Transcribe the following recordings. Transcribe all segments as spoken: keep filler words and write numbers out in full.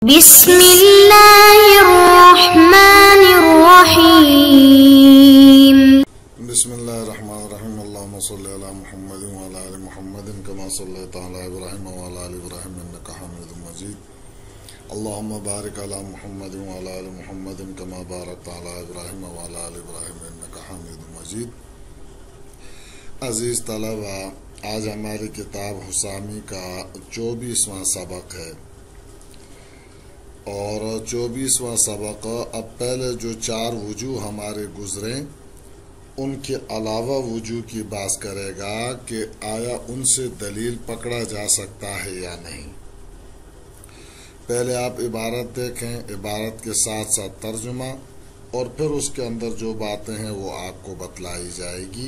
بسم اللہ الرحمن الرحیم بسم اللہ الرحمن الرحیم اللہم صلی علی محمد وعلی آل محمد کما صلیت علی ابراہیم وعلی آل ابراہیم انک حمید مجید اللہم بارک علی محمد وعلی آل محمد کما بارکت علی ابراہیم وعلی آل ابراہیم انک حمید مجید۔ عزیز طلبہ، آج ہماری کتاب حسامی کا چوبیسواں سبق ہے، اور چوبیسواں سبق اب پہلے جو چار وجوہ ہمارے گزرے ان کے علاوہ وجوہ کی بات کرے گا کہ آیا ان سے دلیل پکڑا جا سکتا ہے یا نہیں۔ پہلے آپ عبارت دیکھیں، عبارت کے ساتھ ساتھ ترجمہ، اور پھر اس کے اندر جو باتیں ہیں وہ آپ کو بتلائی جائے گی۔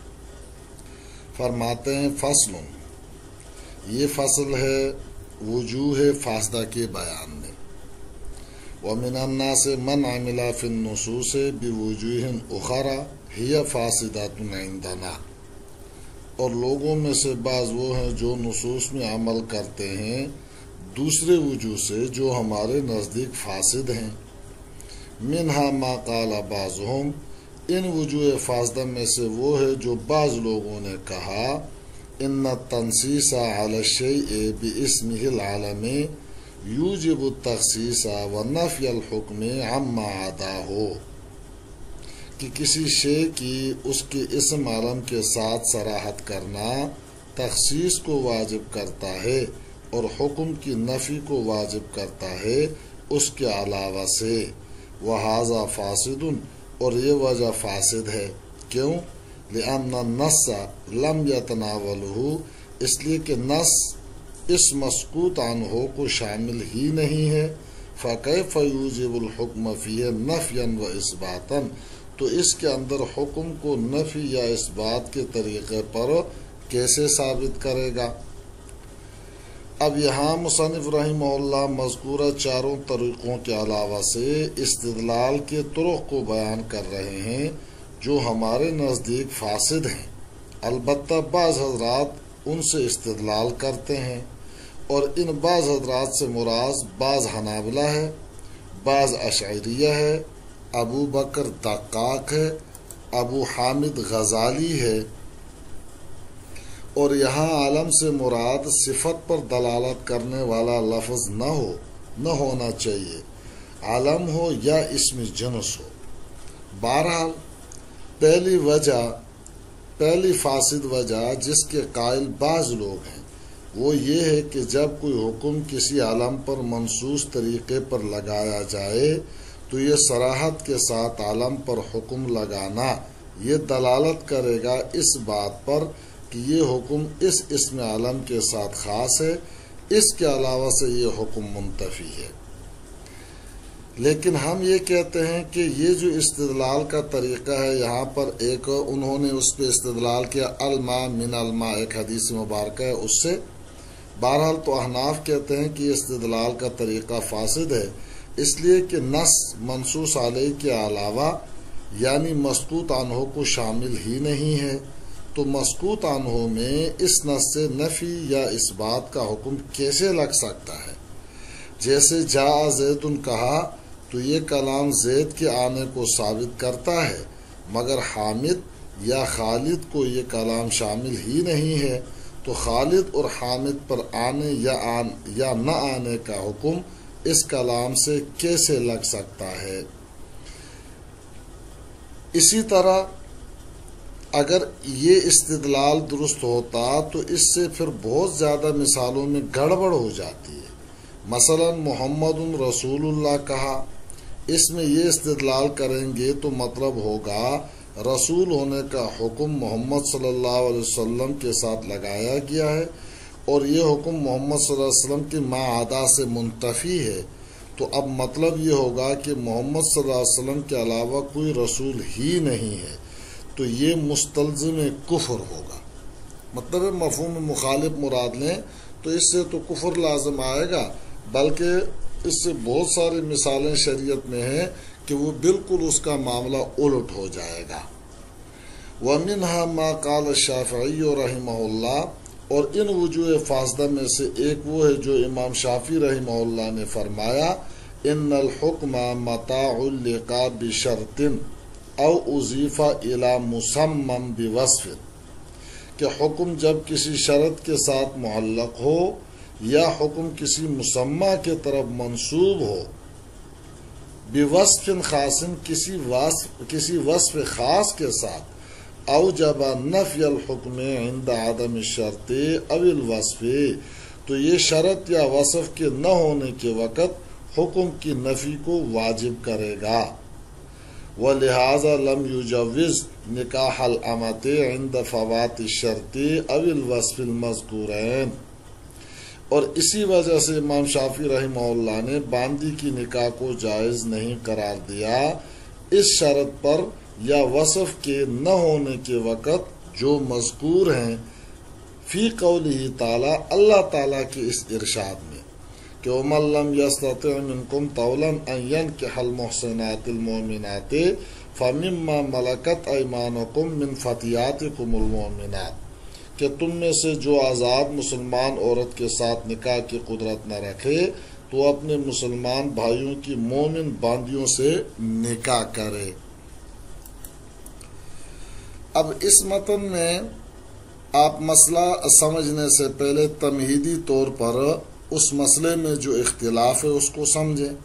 فرماتے ہیں فصل، یہ فصل ہے وجوہ فاسدہ کے بیان میں۔ وَمِنَ النَّاسِ مَنْ عَمِلَ فِي النُّصُوصِ بِوُجُوهٍ أُخَرَى هِيَ فَاسِدَةٌ عِنْدَنَا، اور لوگوں میں سے بعض وہ ہیں جو نصوص میں عمل کرتے ہیں دوسرے وجوہ سے جو ہمارے نزدیک فاسد ہیں۔ مِنْهَا مَا قَالَ بَعْضُهُمْ، ان وجوہ فاسدہ میں سے وہ ہے جو بعض لوگوں نے کہا إِنَّ التَّنْصِيصَ عَلَى الشَّيْءِ بِاسْمِهِ الْعَلَمِ یوجب التخصیص ونفی الحکم عما عداہ، کہ کسی شے کی اس کے اسم عالم کے ساتھ صراحت کرنا تخصیص کو واجب کرتا ہے اور حکم کی نفی کو واجب کرتا ہے اس کے علاوہ سے۔ وہذا فاسد، اور یہ وجہ فاسد ہے، کیوں؟ لأن النص لم يتناولہ، اس لیے کہ نص اس مسکوت عنہ کو شامل ہی نہیں ہے۔ فَكَيْفَ يُوجِبُ الْحُكْمَ فِيهِ نَفْيًا وَإِثْبَاتًا، تو اس کے اندر حکم کو نفی یا اثبات کے طریقے پر کیسے ثابت کرے گا؟ اب یہاں مصنف رحمہ اللہ مذکورہ چاروں طریقوں کے علاوہ سے استدلال کے طرق کو بیان کر رہے ہیں جو ہمارے نزدیک فاسد ہیں۔ البتہ بعض حضرات ان سے استدلال کرتے ہیں، اور ان بعض حضرات سے مراد بعض حنابلہ ہے، بعض اشعریہ ہے، ابو بکر دقاق ہے، ابو حامد غزالی ہے۔ اور یہاں عالم سے مراد صفت پر دلالت کرنے والا لفظ نہ ہو نہ ہونا چاہیے، عالم ہو یا اسم جنس ہو۔ بہرحال پہلی وجہ پہلی فاسد وجہ جس کے قائل بعض لوگ ہیں وہ یہ ہے کہ جب کوئی حکم کسی عالم پر منصوص طریقے پر لگایا جائے تو یہ صراحت کے ساتھ عالم پر حکم لگانا یہ دلالت کرے گا اس بات پر کہ یہ حکم اس اسم عالم کے ساتھ خاص ہے، اس کے علاوہ سے یہ حکم منتفی ہے۔ لیکن ہم یہ کہتے ہیں کہ یہ جو استدلال کا طریقہ ہے، یہاں پر ایک انہوں نے اس پہ استدلال کیا الماء من الماء، ایک حدیث مبارکہ ہے اس سے۔ بہرحال تو احناف کہتے ہیں کہ استدلال کا طریقہ فاسد ہے، اس لیے کہ نص منصوص علیہ کے علاوہ یعنی مسکوت عنہ کو شامل ہی نہیں ہے، تو مسکوت عنہ میں اس نص سے نفی یا اثبات کا حکم کیسے لگ سکتا ہے؟ جیسے جاء زید کہا تو یہ کلام زید کے آنے کو ثابت کرتا ہے، مگر حامد یا خالد کو یہ کلام شامل ہی نہیں ہے، تو خالد اور حامد پر آنے یا آن یا نہ آنے کا حکم اس کلام سے کیسے لگ سکتا ہے؟ اسی طرح اگر یہ استدلال درست ہوتا تو اس سے پھر بہت زیادہ مثالوں میں گڑبڑ ہو جاتی ہے۔ مثلا محمد رسول اللہ کہا، اس میں یہ استدلال کریں گے تو مطلب ہوگا رسول ہونے کا حکم محمد صلی اللہ علیہ وسلم کے ساتھ لگایا گیا ہے، اور یہ حکم محمد صلی اللہ علیہ وسلم کی ما عدا سے منتفی ہے، تو اب مطلب یہ ہوگا کہ محمد صلی اللہ علیہ وسلم کے علاوہ کوئی رسول ہی نہیں ہے، تو یہ مستلزم کفر ہوگا۔ مطلب مفہوم مخالف مراد لیں تو اس سے تو کفر لازم آئے گا، بلکہ اس سے بہت ساری مثالیں شریعت میں ہیں کہ وہ بالکل اس کا معاملہ الٹ ہو جائے گا۔ وَمِنْهَا مَا قَالَ الشَّافِعِيُّ رَحِمَهُ اللَّهُ، اور ان وجوہ فاسدہ میں سے ایک وہ ہے جو امام شافعی رحمہ اللہ نے فرمایا ان الحکم متاع اللقاء بشرط او اضیف الی مسمم بوصف، کہ حکم جب کسی شرط کے ساتھ معلق ہو یا حکم کسی مسمى کے طرف منسوب ہو، بوصف خاص، کسی وصف کسی وصف خاص کے ساتھ، اوجب نفی الحکم عند عدم الشرط او الوصف، تو یہ شرط یا وصف کے نہ ہونے کے وقت حکم کی نفی کو واجب کرے گا۔ وَلِهَذَا لَمْ يُجَوِّزْ نِكَاحَ الْأَمَةِ عِنْدَ فَوَاتِ الشَّرْطِ أَوِ الْوَصْفِ الْمَذْكُورَيْن، اور اسی وجہ سے امام شافعی رحمہ اللہ نے باندی کی نکاح کو جائز نہیں قرار دیا اس شرط پر یا وصف کے نہ ہونے کے وقت جو مذکور ہیں فی قولہ تعالی، اللہ تعالیٰ کے اس ارشاد میں کہ وَمَن لَّمْ يَسْتَطِعْ مِنْكُمْ طَوْلًا أَن يَنكِحَ الْمُحْصِنَاتِ الْمُؤْمِنَاتِ فَمِمَّا مَلَكَتْ أَيْمَانُكُم مِّن فَتِيَاتِكُمُ الْمُؤْمِنَاتِ، کہ تم میں سے جو آزاد مسلمان عورت کے ساتھ نکاح کی قدرت نہ رکھے تو اپنے مسلمان بھائیوں کی مومن باندیوں سے نکاح کرے۔ اب اس متن میں آپ مسئلہ سمجھنے سے پہلے تمہیدی طور پر اس مسئلے میں جو اختلاف ہے اس کو سمجھیں۔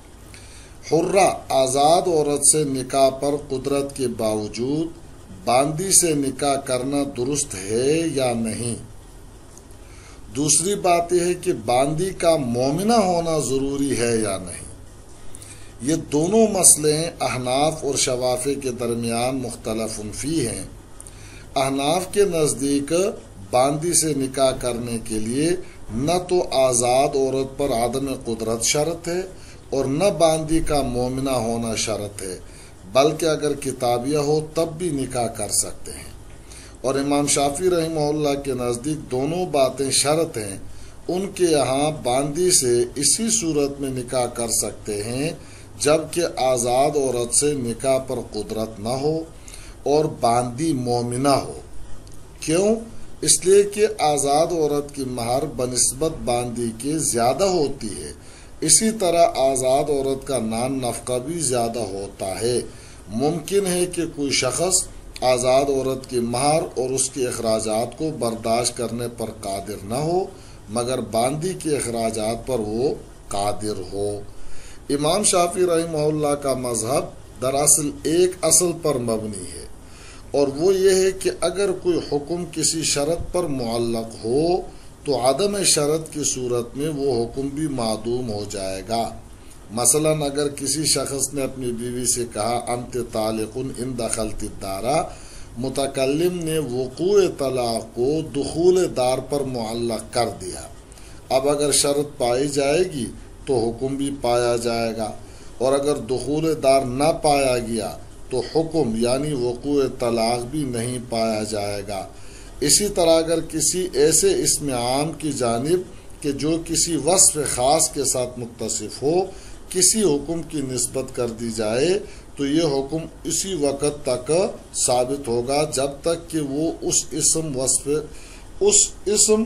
حرہ آزاد عورت سے نکاح پر قدرت کے باوجود باندی سے نکاح کرنا درست ہے یا نہیں؟ دوسری بات یہ ہے کہ باندی کا مومنہ ہونا ضروری ہے یا نہیں؟ یہ دونوں مسئلے احناف اور شوافی کے درمیان مختلف فی ہیں۔ احناف کے نزدیک باندی سے نکاح کرنے کے لیے نہ تو آزاد عورت پر عدم قدرت شرط ہے اور نہ باندی کا مومنہ ہونا شرط ہے، بلکہ اگر کتابیہ ہو تب بھی نکاح کر سکتے ہیں۔ اور امام شافعی رحمہ اللہ کے نزدیک دونوں باتیں شرط ہیں۔ ان کے یہاں باندی سے اسی صورت میں نکاح کر سکتے ہیں جبکہ آزاد عورت سے نکاح پر قدرت نہ ہو اور باندی مومنہ ہو۔ کیوں؟ اس لیے کہ آزاد عورت کی مہر بنسبت باندی کے زیادہ ہوتی ہے، اسی طرح آزاد عورت کا نان نفقہ بھی زیادہ ہوتا ہے۔ ممکن ہے کہ کوئی شخص آزاد عورت کی مہر اور اس کے اخراجات کو برداشت کرنے پر قادر نہ ہو مگر باندی کے اخراجات پر وہ قادر ہو۔ امام شافعی رحمہ اللہ کا مذہب دراصل ایک اصل پر مبنی ہے، اور وہ یہ ہے کہ اگر کوئی حکم کسی شرط پر معلق ہو تو عدم شرط کی صورت میں وہ حکم بھی معدوم ہو جائے گا۔ مثلا اگر کسی شخص نے اپنی بیوی سے کہا انت طالق ان دخلت الدار، متکلم نے وقوع طلاق کو دخول دار پر معلق کر دیا۔ اب اگر شرط پائی جائے گی تو حکم بھی پایا جائے گا، اور اگر دخول دار نہ پایا گیا تو حکم یعنی وقوع طلاق بھی نہیں پایا جائے گا۔ اسی طرح اگر کسی ایسے اسم عام کی جانب کہ جو کسی وصف خاص کے ساتھ متصف ہو کسی حکم کی نسبت کر دی جائے تو یہ حکم اسی وقت تک ثابت ہوگا جب تک کہ وہ اس اسم وصف اس اسم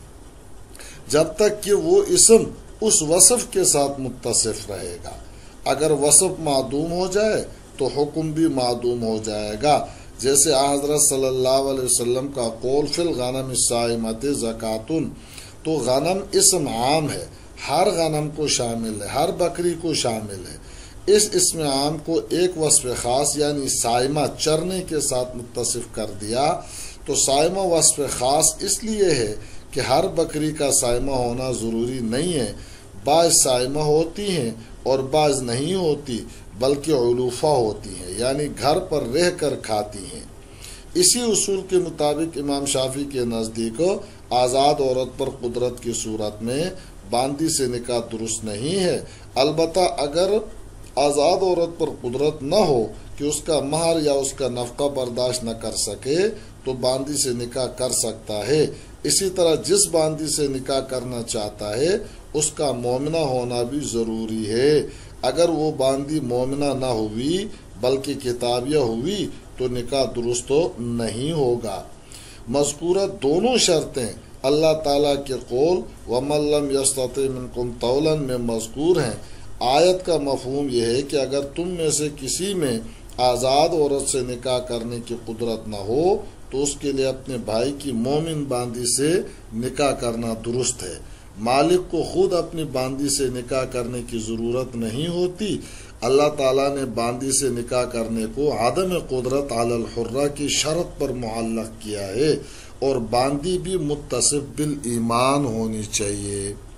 جب تک کہ وہ اسم اس وصف کے ساتھ متصف رہے گا۔ اگر وصف معدوم ہو جائے تو حکم بھی معدوم ہو جائے گا، جیسے حضرت صلی اللہ علیہ وسلم کا قول فی الغنم الصائمۃ زکاتن، تو غنم اسم عام ہے، ہر غنم کو شامل ہے، ہر بکری کو شامل ہے۔ اس اسم عام کو ایک وصف خاص یعنی صائمہ چرنے کے ساتھ متصف کر دیا تو صائمہ وصف خاص اس لیے ہے کہ ہر بکری کا صائمہ ہونا ضروری نہیں ہے، بعض صائمہ ہوتی ہیں اور بعض نہیں ہوتی بلکہ علوفہ ہوتی ہیں، یعنی گھر پر رہ کر کھاتی ہیں۔ اسی اصول کے مطابق امام شافعی کے نزدیک آزاد عورت پر قدرت کی صورت میں باندی سے نکاح درست نہیں ہے، البتہ اگر آزاد عورت پر قدرت نہ ہو کہ اس کا مہر یا اس کا نفقہ برداشت نہ کر سکے تو باندی سے نکاح کر سکتا ہے۔ اسی طرح جس باندی سے نکاح کرنا چاہتا ہے اس کا مومنہ ہونا بھی ضروری ہے۔ اگر وہ باندی مومنہ نہ ہوئی بلکہ کتابیہ ہوئی تو نکاح درست نہیں ہوگا۔ مذکورہ دونوں شرطیں اللہ تعالیٰ کے قول وَمَن لَّمْ يَسْتَطِعْ مِنكُمْ طَوْلًا میں مذکور ہیں۔ آیت کا مفہوم یہ ہے کہ اگر تم میں سے کسی میں آزاد عورت سے نکاح کرنے کی قدرت نہ ہو تو اس کے لیے اپنے بھائی کی مومن باندی سے نکاح کرنا درست ہے۔ مالک کو خود اپنی باندی سے نکاح کرنے کی ضرورت نہیں ہوتی۔ اللہ تعالیٰ نے باندی سے نکاح کرنے کو عدم قدرت علی الحرہ کی شرط پر معلق کیا ہے، اور باندی بھی متصف بالایمان ہونی چاہیے۔